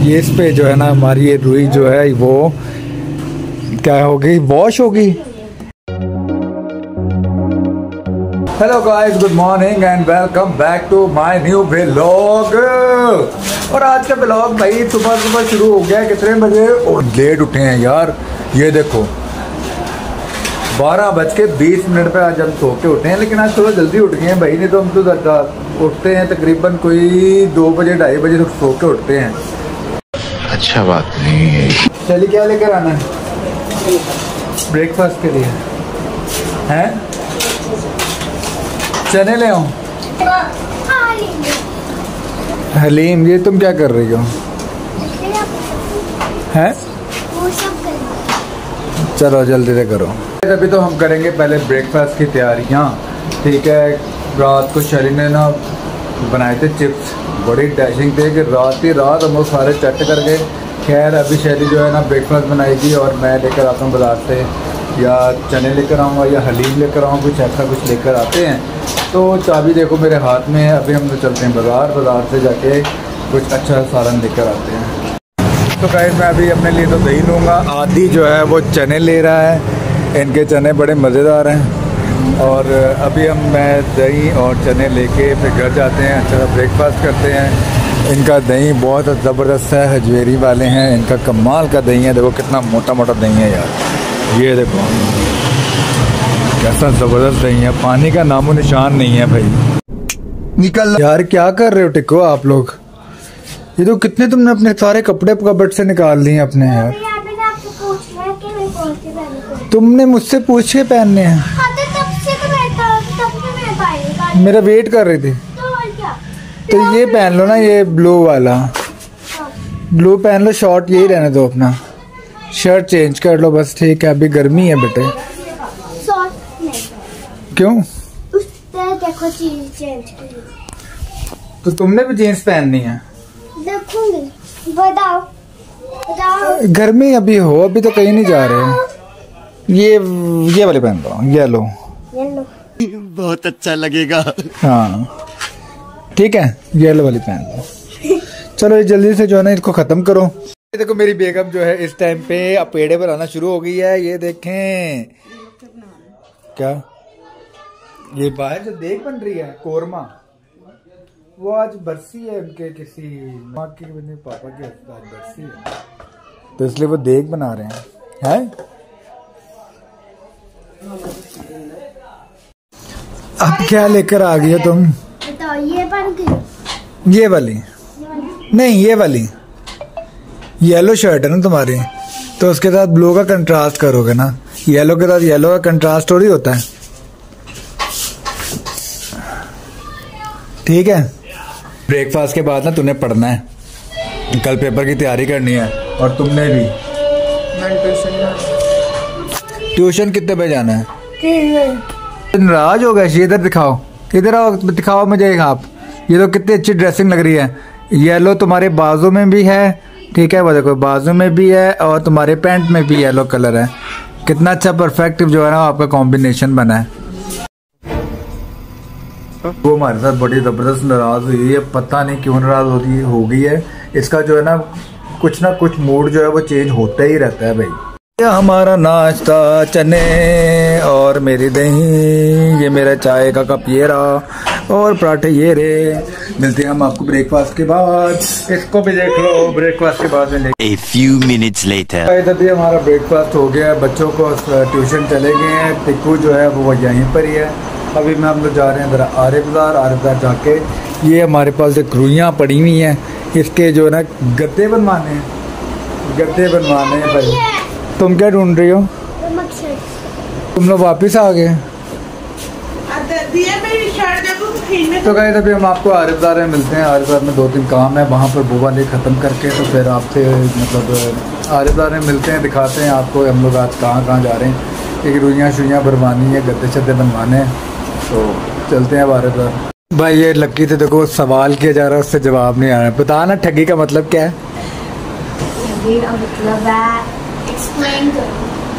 ये इस पे जो है ना हमारी ये रुई जो है वो क्या होगी, वॉश होगी। Hello guys, good morning and welcome back to my new vlog. और आज का व्लॉग भाई सुबह सुबह शुरू हो गया है। कितने बजे और लेट उठे हैं यार, ये देखो 12:20 पे आज हम सो के उठे हैं। लेकिन आज थोड़ा जल्दी उठ गए हैं भाई, नहीं तो हम तो उठते हैं तकरीबन कोई 2 बजे 2:30 बजे तक सो के उठते हैं। अच्छा बात नहीं है। चलिए क्या लेकर आना है ब्रेकफास्ट के लिए? हैं चने ले आऊं? हलीम, ये तुम क्या कर रही हो? हैं चलो जल्दी से करो। अभी तो हम करेंगे पहले ब्रेकफास्ट की तैयारियां, ठीक है। रात को शरी ने ना बनाए थे चिप्स, बड़ी डैशिंग थे कि रात हम लोग सारे चट कर गए। खैर अभी शरी जो है ना ब्रेकफास्ट बनाएगी और मैं लेकर आता हूँ बाज़ार से, या चने लेकर आऊँगा या हलीम लेकर आऊँ, कुछ ऐसा कुछ लेकर आते हैं। तो चाबी देखो मेरे हाथ में है। अभी हम तो चलते हैं बाज़ार से जाके कुछ अच्छा सालन लेकर आते हैं। तो गाइस मैं अभी अपने लिए तो दही लूँगा। आदि जो है वो चने ले रहा है, इनके चने बड़े मज़ेदार हैं। और अभी मैं दही और चने लेके फिर घर जाते हैं, अच्छा सा ब्रेकफास्ट करते हैं। इनका दही बहुत ज़बरदस्त है, हजवेरी वाले हैं, इनका कमाल का दही है। देखो कितना मोटा मोटा दही है यार, ये देखो कैसा ज़बरदस्त दही है, पानी का नामो निशान नहीं है भाई। निकल यार, क्या कर रहे हो टिको आप लोग? ये तो कितने तुमने अपने सारे कपड़े कबर्ड से निकाल लिए अपने यार। तुमने मुझसे पूछ के पहनने हैं? मेरा वेट कर रही थी। तो ये पहन लो ना, ये ब्लू वाला, ब्लू पहन लो, शॉर्ट यही रहने दो, अपना शर्ट चेंज कर लो बस, ठीक है। अभी गर्मी है बेटे। क्यों? तो तुमने भी जीन्स पहननी है? देखूंगी, बताओ। गर्मी अभी हो, अभी तो कहीं नहीं जा रहे। ये वाले पहन लो, येलो बहुत अच्छा लगेगा। हाँ ठीक है, येलो वाली पहन लो। चलो ये जल्दी से जो है ना इसको खत्म करो। देखो मेरी बेगम जो है इस टाइम पे पेड़े पर आना शुरू हो गई है। ये देखें क्या, ये बाहर जो देख बन रही है कोरमा, वो आज बरसी है उनके किसी माँ की, पापा की आज बरसी है, तो इसलिए वो देख बना रहे हैं। है अब क्या लेकर आ गई हो तुम? ये बन गई, ये वाली नहीं, ये वाली येलो शर्ट है ना तुम्हारी, तो उसके साथ ब्लू का कंट्रास्ट करोगे ना। येलो के साथ येलो का कंट्रास्ट थोड़ी होता है, ठीक है। ब्रेकफास्ट के बाद ना तूने पढ़ना है, कल पेपर की तैयारी करनी है। और तुमने भी ट्यूशन कितने बजे जाना है? नाराज हो गए? इधर दिखाओ, इधर आओ, दिखाओ मुझे आप। ये तो कितनी अच्छी ड्रेसिंग लग रही है। येलो तुम्हारे बाजू में भी है, ठीक है, वो देखो बाजू में भी है, और तुम्हारे पैंट में भी येलो कलर है। कितना अच्छा परफेक्ट जो है ना आपका कॉम्बिनेशन बना है। वो हमारे साथ बड़ी जबरदस्त नाराज हुई है, पता नहीं क्यों नाराज हो गई है। इसका जो है ना कुछ मूड जो है वो चेंज होता ही रहता है भाई। ये हमारा नाश्ता चने और मेरी दही, ये मेरा चाय का कप ये रहा, और पराठे ये रे। मिलते हैं हम आपको ब्रेकफास्ट के बाद। इसको भी देख लो ब्रेकफास्ट के बाद में। A few minutes later. अभी हमारा ब्रेकफास्ट हो गया, बच्चों को ट्यूशन चले गए हैं। टिक्कू जो है वो यहीं पर ही है। अभी हम लोग जा रहे हैं जरा आरे बाजार जाके। ये हमारे पास एक रुइयाँ पड़ी हुई हैं, इसके जो है ना गद्दे बनवाने हैं भाई। तुम क्या ढूंढ रही हो? तुम लोग वापिस आ गए? तो गाइस अभी हम आपको आरे बाजार में मिलते हैं। आरे बाजार में 2-3 काम है, वहाँ पर बुआ ले ख़त्म करके तो फिर आपसे मतलब आरे बाजार में मिलते हैं, दिखाते हैं आपको हम लोग आज कहाँ जा रहे हैं। एक रुइयाँ शुइयाँ बनवानी है, गद्दे शद्दे बनवाने हैं, तो चलते हैं आरे बाजार। भाई ये लक्की से देखो सवाल किया जा रहा है, उससे जवाब नहीं आ रहा है। बता ना ठगी का मतलब क्या है? ठगी का मतलब है, एक्सप्लेन करो।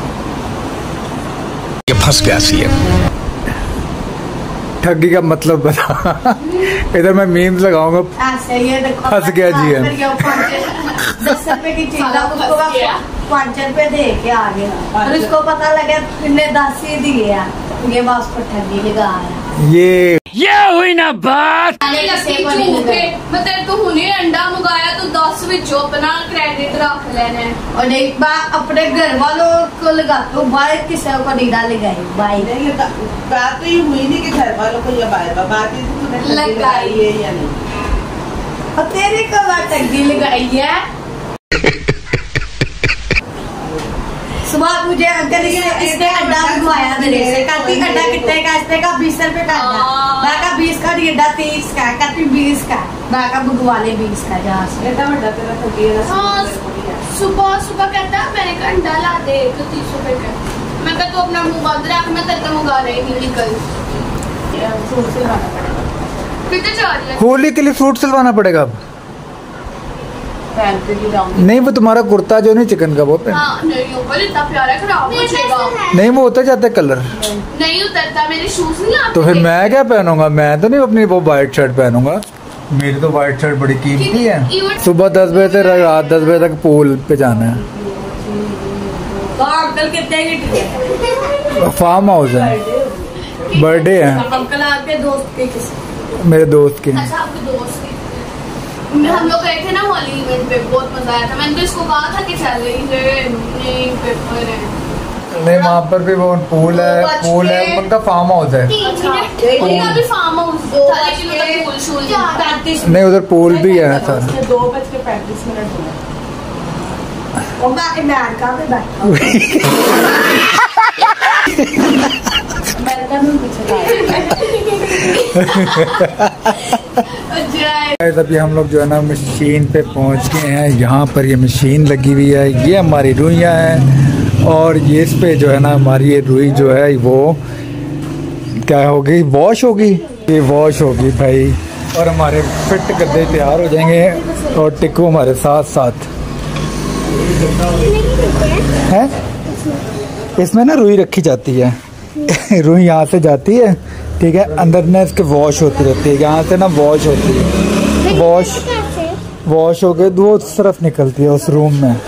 ये फंस गया सीएम। ठगी का मतलब बता। इधर मैं मीम्स लगाऊंगा, फंस गया जी। 10 रुपए की चीज उसको 5 रुपए दे के आ गया और उसको पता लगा तुमने 10 ही दिए हैं, ये बस पर ठगी लगा है। ये हुई ना बात। मैं तेरे को हुने अंडा मंगाया तो 10 विचों अपना क्रेडिट रख लेना है और एक बार अपने घर वालों को लगा तो बाहर किसी को नहीं लगाई भाई। नहीं बात तो ये हुई नहीं कि घर वालों को या बात ही तूने लगाई है या नहीं। और तेरे को बात ठगी लगाई है। सुबह मुझे अंकल इसने अड्डा मंगवाया मेरे से, कहती अड्डा कितने का, इसने का 20 रुपए का अड्डा, मैं का 20 का नहीं अड्डा 30 का, कहती 20 का, मैं का मंगवा ले 20 का जहाँ से। सुबह सुबह कहता है मैंने का अंडा ला दे तो 30 रुपए का। मैं कहता तू अपना मुंह बंद रख, मैं तेरे को मंगा रही नहीं निकल। कितने जा रही है? होली के लिए फ्रूट सिलवाना पड़ेगा अब। नहीं वो तुम्हारा कुर्ता जो नहीं चिकन का वो पहन। हाँ, नहीं ऊपर इतना प्यारा खराब हो जाएगा। नहीं वो उतर जाता है कलर। नहीं उतरता, मेरे शूज नहीं आते। तो फिर मैं क्या पहनूंगा? मैं तो नहीं अपनी वो वाइट शर्ट पहनूंगा, मेरी तो वाइट शर्ट बड़ी कीमती है। सुबह 10 बजे से रात 10 बजे तक पूल पे जाना है। अंकल कितने फार्म हाउस है, बर्थडे है अंकल आपके दोस्त के किसी मेरे दोस्त के। अच्छा आपके दोस्त के। हम लोग गए थे ना होली इवेंट पे, बहुत मजा आया था। मैंने तो इसको कहा था कि चल नहीं पेपर है। नहीं वहाँ पर भी वो पूल है उनका फार्म हाउस है। उनका भी फार्म हाउस था लेकिन उधर पूल शूल 35 नहीं उधर पूल भी है सर। 2:35 हुआ और बाकी मैं का पे बैठा अभी हम लोग जो है ना मशीन पे पहुंच गए हैं। यहाँ पर ये मशीन लगी हुई है, ये हमारी रुइयाँ हैं और ये इस पे जो है ना हमारी ये रुई जो है वो क्या होगी, वॉश होगी। ये वॉश होगी भाई और हमारे फिट गद्दे तैयार हो जाएंगे और टिक्कू हमारे साथ साथ है। इसमें ना रुई रखी जाती है रुई यहाँ से जाती है, ठीक है, अंदर ना इसके वॉश होती रहती है, यहाँ से ना वॉश होती है, वॉश हो गए दो तरफ निकलती है उस रूम में।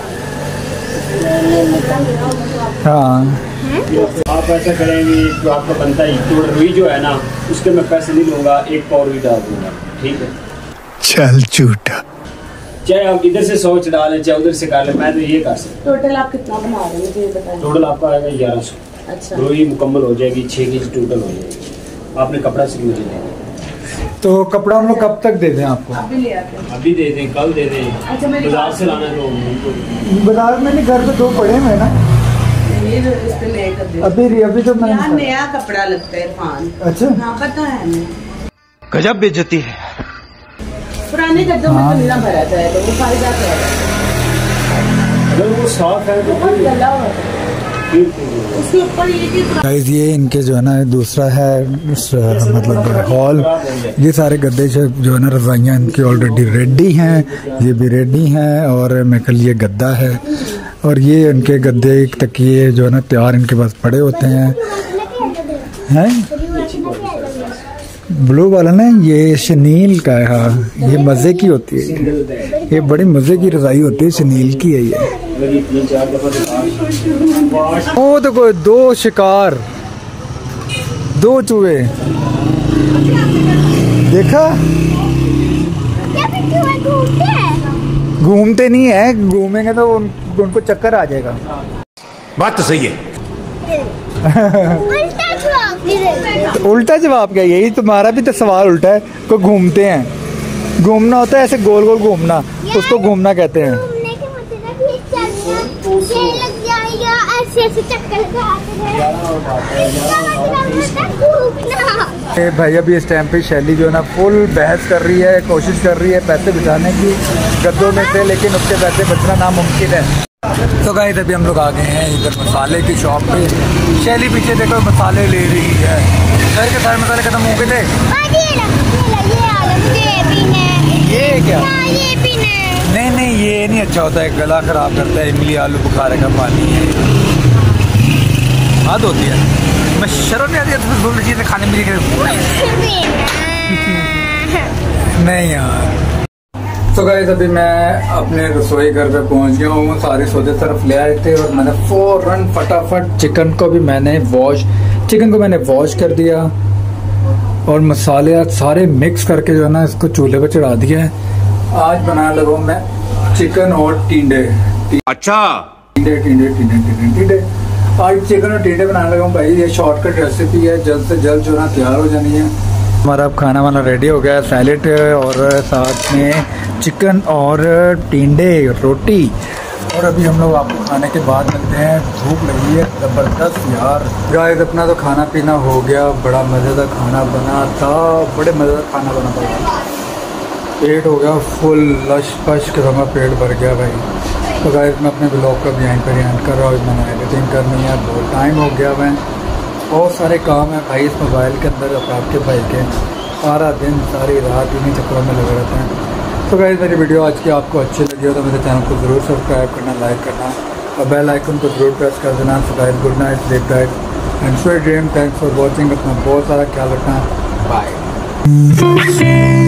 हाँ आप ऐसा करेंगे जो आपका बनता है तो रुई जो है ना उसके मैं पैसे नहीं लूँगा, 1 पाव रुई डाल दूँगा, ठीक है। चल झूठा। चाहे आप इधर से 100 डालें चाहे उधर से कर लें, मैं तो ये कर सकता। टोटल आप कितना बना रहे हैं मुझे ये बताएं। टोटल आपका आएगा 1100। अच्छा रुई मुकम्मल हो जाएगी, 6 केजी टोटल हो जाएगी। आपने कपड़ा सिल मुझे देना। तो कपड़ा हम लोग कब तक दे दें आपको? अभी ले आते हैं। अभी दे दें, कल दे दें। अच्छा मेरी बाजार से लाना है तो बाजार में नहीं, घर पे 2 पड़े हुए ना ये जो इस पे नए कर दे। अभी तो मैंने यहाँ नया कपड़ा लगता है इरफान। अच्छा हाँ पता है हमें। गजब बेइज्जती है। पुराने गद्दों में तो नीला भरा जाएगा, वो फायदा क्या है? अगर वो साफ है तो बहुत गला हुआ है। उसके ऊपर ये चीज गाइस ये इनके जो है ना दूसरा है मतलब हॉल। ये सारे गद्दे जो है ना रजाइयाँ इनकी ऑलरेडी रेडी हैं, ये भी रेडी हैं और मैं कल ये गद्दा है और ये इनके गद्दे तकिए जो है ना तैयार इनके पास पड़े होते हैं। ब्लू वाला ना ये शनील का है। हाँ ये मज़े की होती है, ये बड़ी मज़े की रजाई होती है, शनील की है ये। वो तो कोई 2 शिकार 2 चूहे देखा, घूमते नहीं है, घूमेंगे तो उनको चक्कर आ जाएगा। बात तो सही है। उल्टा जवाब क्या? यही तुम्हारा भी तो सवाल उल्टा है। कोई घूमते हैं, घूमना होता है ऐसे गोल गोल घूमना, उसको घूमना कहते हैं। भाई अभी इस टाइम पे शैली जो है ना फुल बहस कर रही है, कोशिश कर रही है पैसे बचाने की गद्दों में से, लेकिन उसके पैसे बचना नामुमकिन है। तो गाइस अभी हम लोग आ गए हैं इधर मसाले की शॉप पे। शैली पीछे देखो मसाले ले रही है, घर के सारे मसाले खत्म हो गए थे। ये क्या? नहीं ये नहीं अच्छा होता है, गला खराब करता है। इमली आलू बुखारे का पानी है, हद होती है। मैं शर्म नहीं आती है तुम्हें चीज़ें खाने में नहीं यार। तो गाइस अभी मैं अपने रसोई घर पे पहुंच गया हूँ। सारे सौदे तरफ ले आए थे और मैंने फौरन फटाफट चिकन को मैंने वॉश कर दिया और मसाले सारे मिक्स करके जो है ना इसको चूल्हे पे चढ़ा दिया है। आज बनाने लगा हूँ मैं चिकन और टींडे। अच्छा टींडे आज चिकन और टींडे बनाने लगा हूँ भाई। ये शॉर्टकट रेसिपी है, जल्द से जल्द जो ना तैयार हो जानी है। हमारा अब खाना वाना रेडी हो गया, सैलेड और साथ में चिकन और टींडे रोटी। और अभी हम लोग आपको खाने के बाद मिलते हैं। भूख लगी है ज़बरदस्त यार। गाइस अपना तो खाना पीना हो गया, बड़ा मज़ेदार खाना बना था, बड़े मज़ेदार खाना बना था। पेट हो गया फुल, लश पश के समय पेट भर गया भाई। तो गाइस मैं अपने ब्लॉग का भी यहीं पर एंड कर रहा हूँ। मैंने एडिटिंग करनी है, बहुत टाइम हो गया। मैं बहुत सारे काम है भाई इस मोबाइल के अंदर, आपके भाई के सारा दिन सारी रात इन्हीं चक्करों में लगे रहते हैं। तो गाइस मेरी वीडियो आज की आपको अच्छी लगी हो तो मेरे चैनल को ज़रूर सब्सक्राइब करना, लाइक करना और बेल आइकन को ज़रूर प्रेस कर देना। So guys good night, sleep tight and sweet dream. Thanks for watching. अपना बहुत सारा ख्याल रखना। बाय।